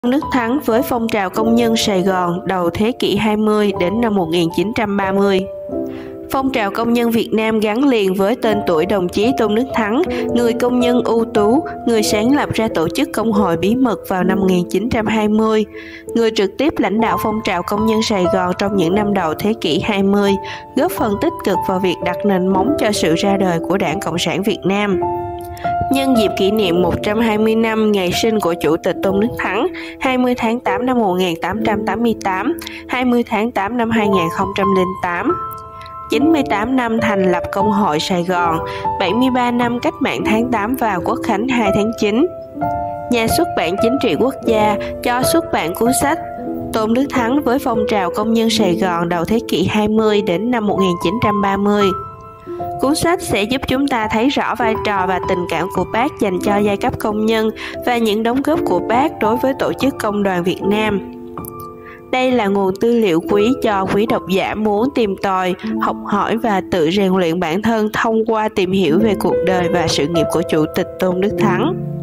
Tôn Đức Thắng với phong trào công nhân Sài Gòn đầu thế kỷ 20 đến năm 1930. Phong trào công nhân Việt Nam gắn liền với tên tuổi đồng chí Tôn Đức Thắng, người công nhân ưu tú, người sáng lập ra tổ chức Công hội bí mật vào năm 1920, người trực tiếp lãnh đạo phong trào công nhân Sài Gòn trong những năm đầu thế kỷ 20, góp phần tích cực vào việc đặt nền móng cho sự ra đời của Đảng Cộng sản Việt Nam. Nhân dịp kỷ niệm 120 năm ngày sinh của Chủ tịch Tôn Đức Thắng, 20 tháng 8 năm 1888, 20 tháng 8 năm 2008, 98 năm thành lập Công hội Sài Gòn, 73 năm cách mạng tháng 8 và Quốc khánh 2 tháng 9. Nhà xuất bản Chính trị Quốc gia cho xuất bản cuốn sách Tôn Đức Thắng với phong trào công nhân Sài Gòn đầu thế kỷ 20 đến năm 1930. Cuốn sách sẽ giúp chúng ta thấy rõ vai trò và tình cảm của Bác dành cho giai cấp công nhân và những đóng góp của Bác đối với Tổ chức Công đoàn Việt Nam. Đây là nguồn tư liệu quý cho quý độc giả muốn tìm tòi, học hỏi và tự rèn luyện bản thân thông qua tìm hiểu về cuộc đời và sự nghiệp của Chủ tịch Tôn Đức Thắng.